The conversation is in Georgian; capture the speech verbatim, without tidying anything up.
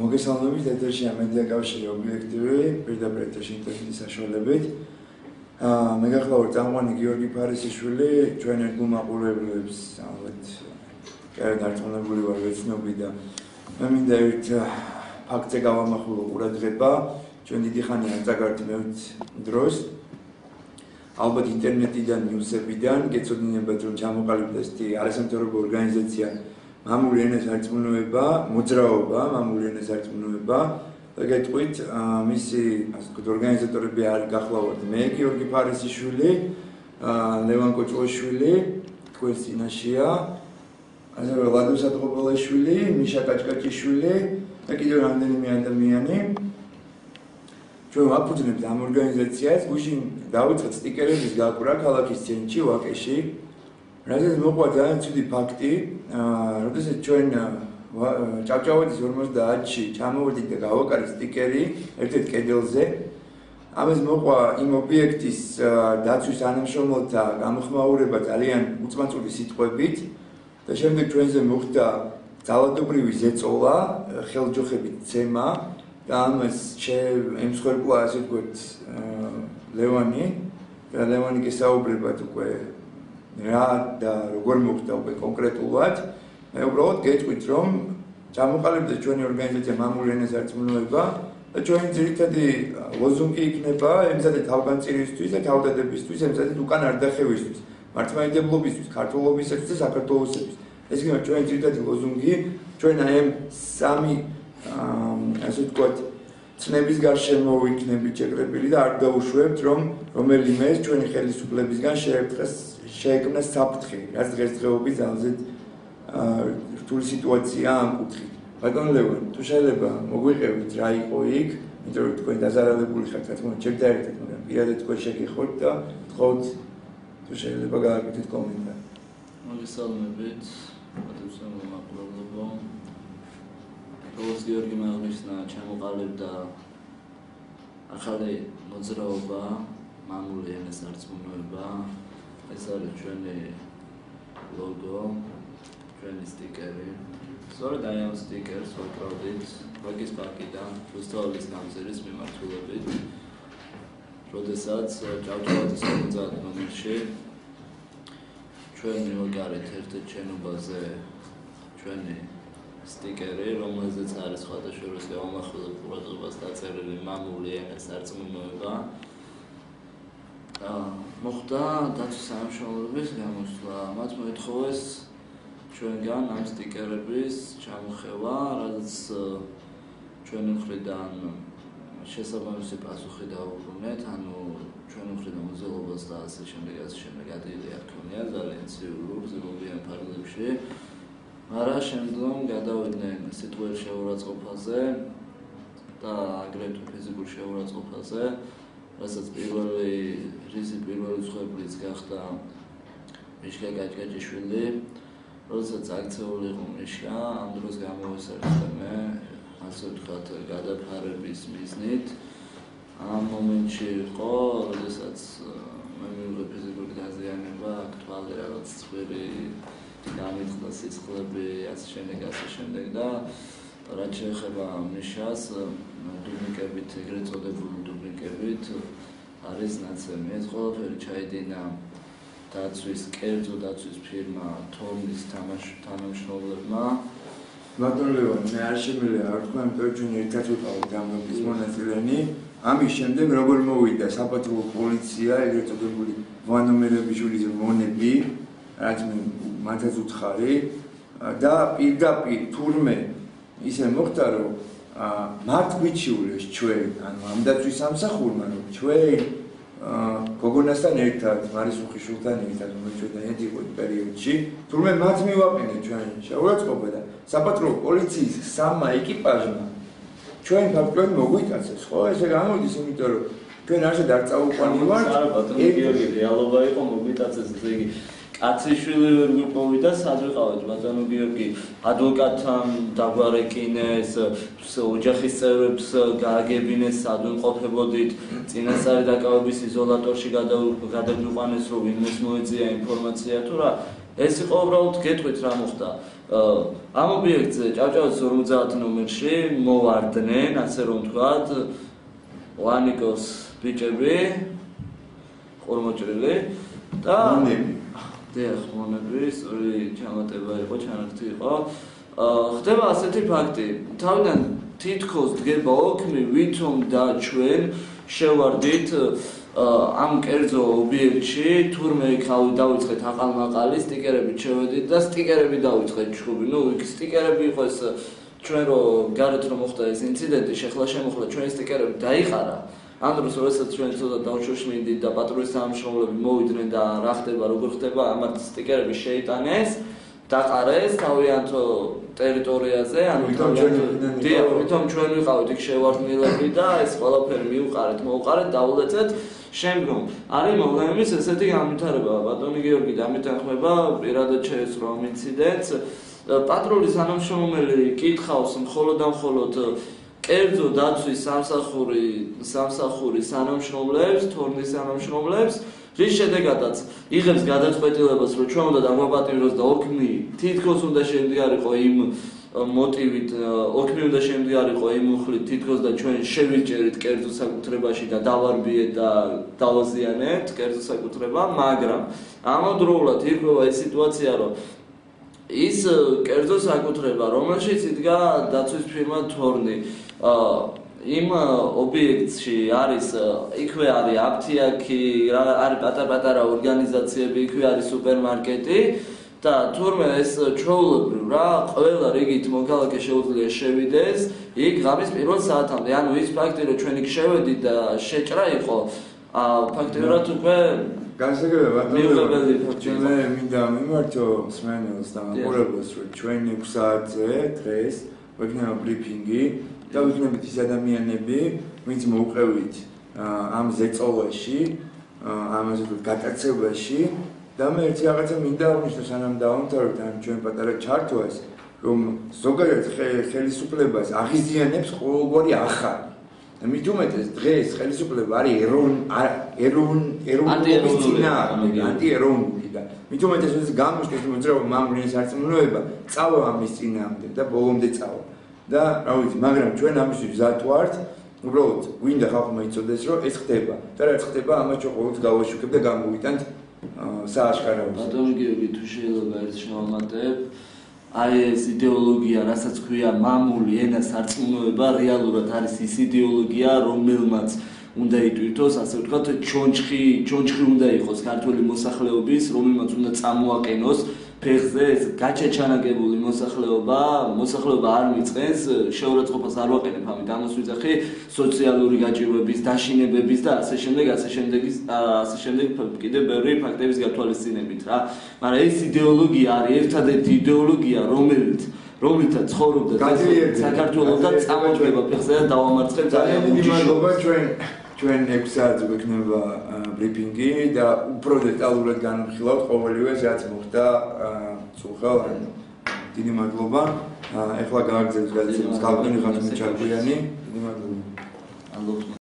მოგესალმებით, ეთერში ამედია კავშირი ობიექტივი, პირდაპირ ეთერში ინტერნეტის საშუალებით. მე გახლავართ წამყვანი გიორგი ფარისიშვილი, ჩვენ ერთგულ მაყურებლებს ალბათ გარდარწმუნებული ვარ ვეცნობი და მე მინდა ერთ ფაქტზე გავამახვილო ყურადღება, ჩვენ დიდი ხანია არ წაგართ მევთ დროს. ალბათ ინტერნეტიდან, ნიუსებიდან გეცოდინებათ, რომ ჩამოყალიბდა ესეთი არასამთავრობო ორგანიზაცია მამული ენის სარწმუნოება, მოძრაობა, მამული ენის სარწმუნოება და გეტყვით, მისი ასე ვთქვათ, ორგანიზატორები არის გახლავართ მე, გიორგი ფარისიშვილი, ლევან კოჭლაშვილი, თქვენს წინაშეა, ასევე ლადო სადღობელაშვილი, მიშა კაჭკაჭიშვილი და კიდევ რამდენიმე ადამიანი. ჩვენ ვაფუძნებთ ამ ორგანიზაციას, გუშინ დავიწყეთ სტიკერების გაკვრა ქალაქის ცენტრში, ვაკეში. რადგან მოყვა ძალიან ცუდი ფაქტი, როდესაც ჩვენ ჭავჭავაძის ორმოცდაათში ჩამოვედით და გავაკარეთ სტიკერი ერთ-ერთ კედელზე, ამას მოყვა იმ ობიექტის დაცვის თანამშრომელთა გამოხმაურება ძალიან უწმაწული სიტყვებით და შემდეგ ჩვენზე მოხდა ძალადობრივი ზეწოლა, ხელჯოხებით ცემა და ამას ემსხვერპლა ასე ვთქვათ ლევანი და ლევანი გესაუბრებათ უკვე რა და როგორ მოხდა უკვე კონკრეტულად. მე უბრალოდ გეტყვით, რომ ჩამოყალიბდა ჩვენი ორგანიზაცია მამული ენის სარწმუნოება და ჩვენი ძირითადი ლოზუნგი იქნება ემზადე თავგანწირისთვის და თავდადებისთვის, ემზადე უკან არდახევისთვის, მართლმადიდებლობისთვის, ქართულობისათვის და საქართველოსთვის. ეს იქნება ჩვენი ძირითადი ლოზუნგი, ჩვენ აი ამ სამი ასე ვთქვათ ცნების გარშემო ვიქნებით შეკრებილი და არ დაუშვებთ, რომ რომელიმე ჩვენი ხელისუფლებისგან შეერთხეს შეეკვნეს საფრთხე, რაც დღესდღეობით ძალზედ რთული სიტუაცია ამ კუთხით. ბატონო ლევან, თუ შეიძლება მოგვიყევით რა იყო იქ, იმიტომ რომ თქვენ დაზარალებული ხართ, რა თქმა უნდა, ჩემთან ერთად, მაგრამ პირადად თქვენ შეგეხოთ და გთხოვთ თუ შეიძლება გააკეთეთ კომენტარი. მოგესალმებით, ბატონო მაყურებელო. როგორც გიორგი აღნიშნა, ჩამოყალიბდა ახალი მოძრაობა, მამული ენის სარწმუნოება. ეს არის ჩვენი ლოგო, ჩვენი სტიკერი. სწორედ აი ამ სტიკერს ვაკრავდით ვაკის პარკიდან, რუსთავის გამზირის მიმართულებით. როდესაც ჭავჭავაძის ორმოცდაათ ნომერში ჩვენ მივაკარეთ ერთ-ერთ შენობაზე ჩვენი სტიკერი, რომელზეც არის სხვადასხვა გამახვილებ ყურადღებას დაწერილი მამული ენის სარწმუნოება. მოხდა დაცვის თანამშრომლების გამოსვლა. მათ მოითხოვეს ჩვენგან ამ სტიკერების ჩამოხევა, რაც ჩვენი მხრიდან შესაბამისი პასუხი დაუბრუნეთ, ანუ ჩვენი მხრიდან მოძრაობას და ასე შემდეგ, ასე შემდეგ ადილი არ ქონია ძალიან ციურ გზნობიან ფარგლებში. მაგრამ შემდგომ გადავიდნენ სიტყვიერ შეურაცხყოფაზე და აგრეთვე ფიზიკურ შეურაცხყოფაზე. რასაც პირველი რისი პირველი ცხვებრიც გახდა მიშა კაჭკაჭიშვილი, როდესაც აქცეული იყო მიშა, ამ დროს გამოვესწრებდა მე, ასე ვთქვათ, გადაფარების მიზნით. ამ მომენტში იყო, როდესაც მე მივიღე ფიზიკური დაზიანება, აქ თვალე რაღაც ცხვირი გამიწყდა სისხლები, ასე შემდეგ, ასე შემდეგ და რაც შეეხება მიშას, დუბლიკებით, ეგრეთ წოდებული დუბლიკებით არის ნაცემი. ეს ყველაფერი ჩაიდინა დაცვის, კერძო დაცვის ფირმა თორმის თანამშრომლებმა. ბატონო ლევან, მე არ შემიძლია არ თქვა, იმიტომ რომ ჩვენ ერთად ვიყავით ამ ნომრის მონაწილენი. ამის შემდეგ როგორ მოვიდა საპატრულო პოლიცია, ეგრეთ წოდებული ვანომერებიშვილის მონები, რაც მე მათაც უთხარი და პირდაპირ თურმე ისე მოხდა, რომ მათ გვიჩივლეს ჩვენ, ანუ ამ დაცვის სამსახურმა, რომ ჩვენ გოგონასთან ერთად, მარის უხიშვილთან ერთად, რომელიც ჩვენ ერთად იყო იმ პერიოდში, თურმე მათ მივაყენეთ ჩვენ შეურაცხყოფა და საპატრულო პოლიციის სამმა ეკიპაჟმა ჩვენ ფაქტობრივად მოგვიტაცეს, ხო? ესე გამოდის, იმიტომ რომ ჩვენ არსად არ წაუყვანივართ. არა, ბატონო გიორგი, რეალობა იყო მოგვიტაცეს, ესე იგი კაციშვილი ვერ გვიპოვიდა, სად ვიყავით, ბატონო გიორგი, ადვოკატთან დაგვარეკინეს, ოჯახის წევრებს გააგებინეს, სად ვიმყოფებოდით, წინასწარი დაკავების იზოლატორში გადაგვიყვანეს, რომ ვინმეს მოეწია ინფორმაცია თუ რა. ეს იყო უბრალოდ გეტყვით რა მოხდა. ამ ობიექტზე ჭავჭავაძის ორმოცდაათ ნომერში მოვარდნენ, ასე რომ ვთქვათ, ლანიკოს ბიჭები, ყორმოჭრილი და დიახ, მონები, სწორი ჩამატება იყო, ჩანართი იყო. ხდება ასეთი ფაქტი. თავიდან თითქოს დგება ოქმი, ვითომ და ჩვენ შევარდით ამ კერძო ობიექტში, თურმე იქ დავიწყეთ აყალმაყალი, სტიკერებით შევედით და სტიკერები დავიწყეთ ჩხუბი. ნუ იქ სტიკერები იყო ეს ჩვენ რომ გარეთ რომ მოხდა ეს ინციდენტი, შეხლა შემოხლა ჩვენ სტიკერები დაიყარა. ამ დროს როდესაც ჩვენ ცოტა დავშოშმინდით და პატრულის თანამშრომლები მოვიდნენ და რა ხდება, როგორ ხდება, ამათ სტიკერები შეიტანეს, დაყარეს თავიანთო ტერიტორიაზე, ანუ თვითონ ჩვენ ვიყავით იქ შევარდნილები და ეს ყველაფერი მივყარეთ, მოვყარეთ, დაულეცეთ. შემდგომ არის მოვლენების ესეთი განვითარება, ბატონი გიორგი დამეთანხმება, პირადად შეესწრო ამ ინციდენტს. პატრულის თანამშრომელი კითხავს მხოლოდ და მხოლოდ კერძო დაცვის სამსახური სამსახურის თანამშრომლებს, თორნის თანამშრომლებს, რის შედეგადაც იღებს გადაწყვეტილებას, რომ ჩვენ უნდა დაგვაპატიმროს და ოქმი თითქოს უნდა შემდგარიყო იმ მოტივით, ოქმი უნდა შემდგარიყო იმ მუხლით თითქოს და ჩვენ შევიჭერით კერძო საკუთრებაში და დავარბიეთ და დავაზიანეთ კერძო საკუთრება, მაგრამ ამავდროულად ირკვევა ეს სიტუაცია, რომ ის კერძო საკუთრება, რომელშიც იდგა დაცვის ფირმა თორნი, იმ ობიექტში არის, იქვე არის აფთიაქი, არის პატარ-პატარა ორგანიზაციები, იქვე არის სუპერმარკეტი და თურმე ეს ჩვეულებრივ რა, ყველა რიგით მოქალაქე შეუძლია შევიდეს იქ ღამის პირველ საათამდე. ანუ ის ფაქტი, რომ ჩვენ იქ შევედით და შეჭრა იყო, ფაქტიურად უკვე განსაკუთრებით ბატონო, მე მინდა მიმართო მსმენელს და მაყურებელს, რომ ჩვენ ექვსი საათზე დღეს ვექნება ბრიფინგი და ვიქნებით ის ადამიანები, ვინც მოუყევით ამ ზეწოლაში, ამ ასე ვთქვათ გატაცებაში და მე ერთი რაღაცა მინდა აღნიშნო, სანამ დავამთავრებთ ამ ჩვენ პატარა ჩართვას, რომ ზოგადად ხელისუფლებას აღიზიანებს ყოველგვარი ახალი. მით უმეტეს დღეს ხელისუფლება არის ეროვნ ეროვნ ეროვნების წინააღმდეგ, ანტიეროვნული და მით უმეტეს ეს გამოჩნდეს მოძრაობა მამული სარწმუნოება წავა ამის წინააღმდეგ და ბოლომდე წავა. და რა ვიცი, მაგრამ ჩვენ ამისთვის მზად ვართ, უბრალოდ გვინდა ხალხმა იცოდეს, რომ ეს ხდება და რაც ხდება, ამას ჩვენ ყოველთვის გავაშუქებ და გამოვიტანთ სააშკაროებს. ბატონი გიორგი, თუ შეიძლება ერთ შევამატებ, აი ეს იდეოლოგია, რასაც ქვია მამული ენა სარწმუნოება, რეალურად არის ის იდეოლოგია, რომელმაც უნდა იტვირთოს, ასე ვთქვათ, ჩონჩხი, ჩონჩხი უნდა იყოს ქართული მოსახლეობის, რომელმაც უნდა წამოაყენოს ფეხზე ეს გაჩაჩანაგებული მოსახლეობა, მოსახლეობა არ მიწყენს, შეურაცხყოფას არ ვაყენებ ამით, ამას ვიძახი სოციალური გაჭირვების, დაშინებების და ასე შემდეგ, ასე შემდეგ, ასე შემდეგ კიდე ბევრი ფაქტების გათვალისწინებით რა. მაგრამ ეს იდეოლოგია არის ერთადერთი იდეოლოგია, რომელიც რომელთაც ცხოვრობდა საქართველოს და წამოჭრება ფეხზე და დავამარცხებ ძალიან დიდი მადლობა ჩვენ ჩვენ ექვსი საათზე ვექნება ბრიფინგი და უფრო დეტალურად განვიხილავთ ყოველივეს, რაც მოხდა სულხელ. დიდი მადლობა. ეხლა გააგრძელებს გადაცემას გალბინი ხათუმი ჩარკვიანი. დიდი მადლობა.